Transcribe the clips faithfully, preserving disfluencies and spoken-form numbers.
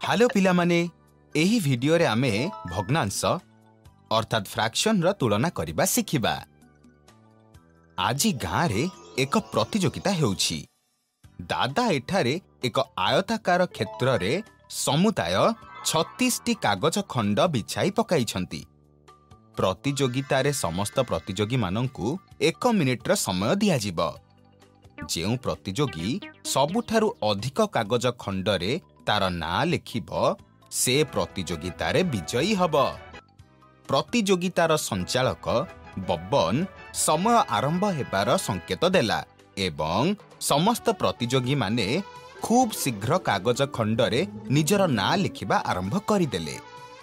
Hello पिला माने एही भिडियो रे आमे भग्नांश अर्थात फ्रैक्शन रा तुलना करिबा सिखिबा। आजी गाँ रे एक प्रतियोगिता हेउछि। दादा एठारे एक आयताकार क्षेत्र रे समुदाय छत्तीस टी कागज खंड बिछाई पकाइछंती। प्रतियोगिता रे समस्त प्रतियोगी मानंकु एक मिनिट रा समय दिया जिवो। जेउ प्रतियोगी सबुठारु अधिक कागज खंड रे तार ना लिखिबो से प्रतियोगिता रे विजयी हबो। प्रतियोगितार संचालक बब्बन समय आरंभ हेबार संकेत देला एवं समस्त प्रतियोगी माने खूब शीघ्र कागज खंड रे निजर ना लिखिबा आरंभ करिदेले।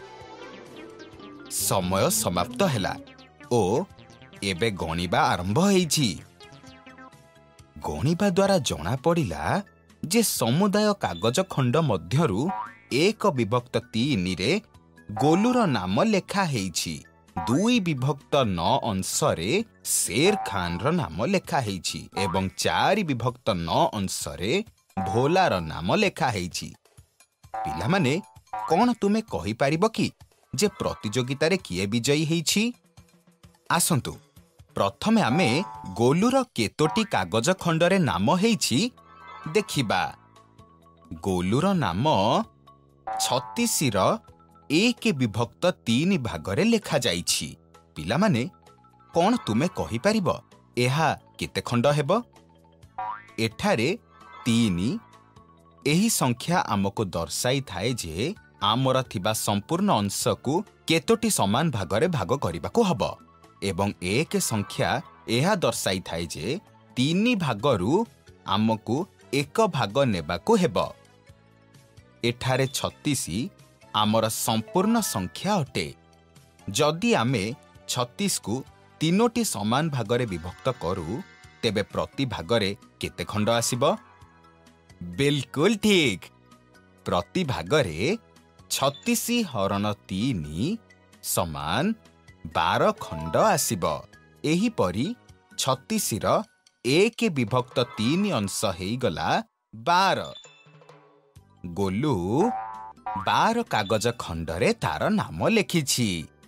समय समाप्त हैला ओ एबे गणिबा आरंभ हेइछि। गणिबा द्वारा जना पड़िला जे समुदाय कागज खंड मध्यरु एक विभक्त तीन रे गोलूर नाम लेखा हेइछि। दुई विभक्त नौ अंश रे शेर खान रो नाम लेखा हेइछि एवं चार विभक्त नौ अंश रे भोलार नाम लेखा हेइछि। पिला माने कोन तुमे कहि पारिबो कि जे प्रतियोगिता रे किए विजयी हेइछि? आसंतु प्रथमे आमे गोलूर केतोटी कागज खंड रे नाम हेइछि देखिबा। गोलूर नाम छत्तीस रो एक विभक्त तीन भाग रे लेखा जाइछि। पिला माने कोन तुमे कहि पारिबो एहा केते खंड हेबो? एठारे तीन एही संख्या आमको दर्शाई थाए जे आमर थिबा संपूर्ण अंश को केतोटी समान भाग रे भाग करिबाको हबो एवं एक संख्या एहा दर्शाई थाए जे तीन भागरु आमको एक भाग नेबाको हेबो। एठारे छत्तीस आमर संपूर्ण संख्या अटे। जदि आमे छत्तीस को तीनोटी समान भाग रे विभक्त करू तेबे प्रति भाग रे केते खंड आसीबो? बिल्कुल ठीक, प्रति भाग रे छत्तीस हरण तीन समान बारह खंड आसीबो। एही परी छत्तीस रो एक विभक्त तीन अंश हेई गला बारह। गोलू बारह कागज खंड रे तार नाम लिखिछि।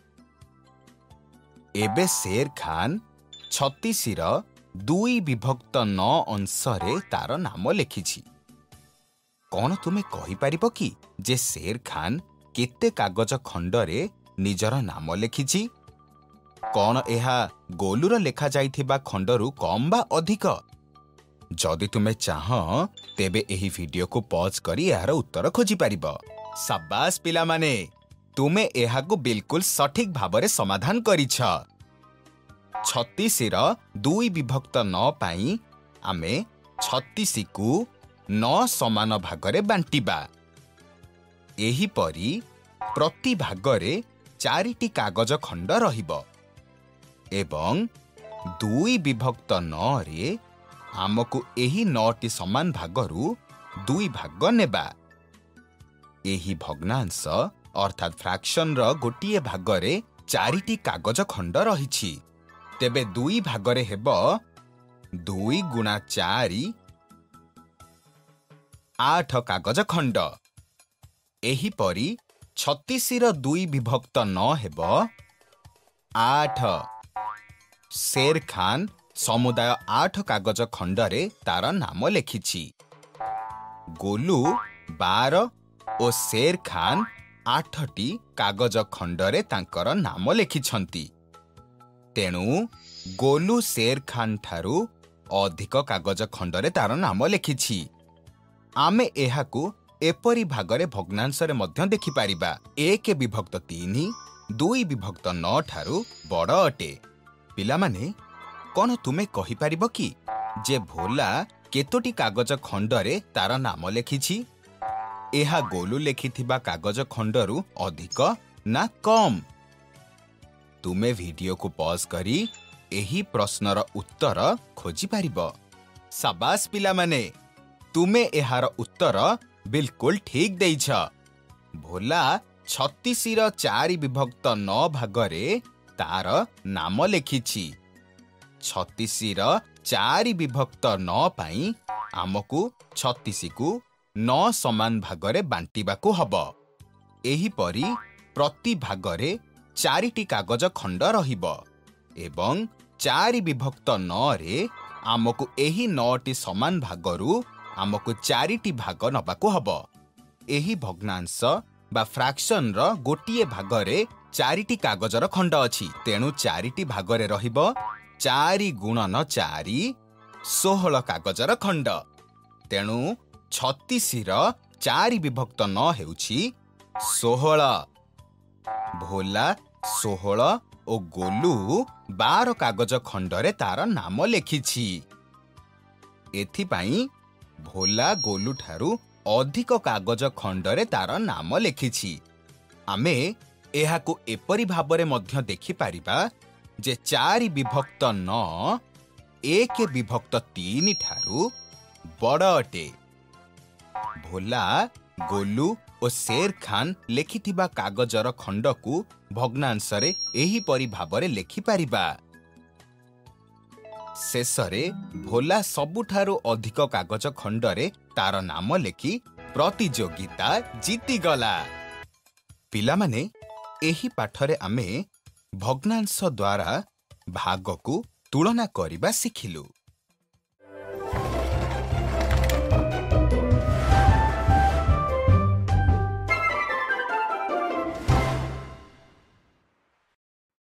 एबे शेर खान छत्तीस रो दुई विभक्त नौ अंश रे तार नाम लिखिछि। कोन तुमे कहि पारिबो कि जे शेर खान केते कागज खंड रे निजर नाम लिखिछि? कोन एहा गोलूर लेखा जाइथिबा खंडरू कम बा अधिक? जदि तुमे चाह तेबे एही वीडियो को पॉज करी यार उत्तर खोजी पारिबो। शाबाश पिला माने, तुमे एहा को बिल्कुल सठिक भाबरे समाधान करिछ। छत्तीस रो दुई विभक्त नौ पाई आमे छत्तीस को नौ समान भागरे बांटिबा। एही परी प्रति भागरे चारिटी कागज खंड रहिबो एवं दुई विभक्त नौ रे आमको एही नौटी समान भागरू दुई भाग नेबा। एही भग्नांश अर्थात फ्रैक्शन रो गोटिए भागरे चारिटी कागज खंड रहिछि। तेबे दुई भागरे हेबो दुई गुणा चारि आठ कागज खंड। एही परी छत्तीस रो दुई विभक्त नौ हेबो आठ। शेर खान समुदाय आठ कागज खंड रे तार नाम लिखिछि। गोलू बारह ओ शेर खान आठटी कागज खंड रे तांकर नाम लिखिछंती। तेणु गोलू शेर खान ठारू अधिक कागज खंड रे तार नाम लिखिछि। आमे एहाकू एपरी भागरे भग्नांश रे मध्य देखि पारिबा। एक विभक्त तीन दुई विभक्त नौ ठारू बड़ अटे। पिला माने कोन तुमे कहि पारिबो कि जे भोला केतोटी कागज खंड रे तार नाम लिखिछि? एहा गोलू लिखिथिबा कागज खंडरू अधिक ना कम? तुमे वीडियो को पॉज करी एही प्रश्नर उत्तर खोजी पारिबो। शाबाश पिला माने, तुमे एहार उत्तर बिल्कुल ठीक देइछ। भोला छत्तीस रो चारि विभक्त नौ भागरे तार नाम लिखिछि। छत्तीस रो चारि विभक्त नौ पाई आमको छत्तीस को नौ समान भागरे बांटिबाकू हब। एहीपरि प्रति भागरे चारिटी कागज खंड रहिब एवं चारि विभक्त नौ रे आमको एही नौटी समान भागरू आमको चारिटी भाग नबाकू हब। एही भग्नांश बा फ्रैक्शन र गोटिए भागरे चारिटी कागजर खंड अछि, तेणु चारिटी भागरे रहिब चारि गुणन चारि सोहल कागजर खंड। तेणु छत्तीस र चारि विभक्त नौ हेउछि सोहल। भोला सोहल ओ गोलू बार कागज खंडरे तार नाम लेखिछि। एथिपाई भोला गोलू ठारू अधिक कागज खंडरे तार नाम लेखिछि। आमे एहाकू एपरि भाबरे मध्य देखि पारिबा जे चारि विभक्त नौ एक विभक्त तीन ठारू बड़ अटे। भोला गोलू ओ शेर खान लेखिथिबा कागजर खंडकू भग्नांशरे एही परि भाबरे लेखि पारिबा। शेषरे भोला सबुठारू अधिक कागज खंडरे तार नाम लेखि प्रतियोगिता जीति गला। पिलामाने एही पाठरे आमे भग्नांश द्वारा भागकू तुलना करिबा शिखिलु।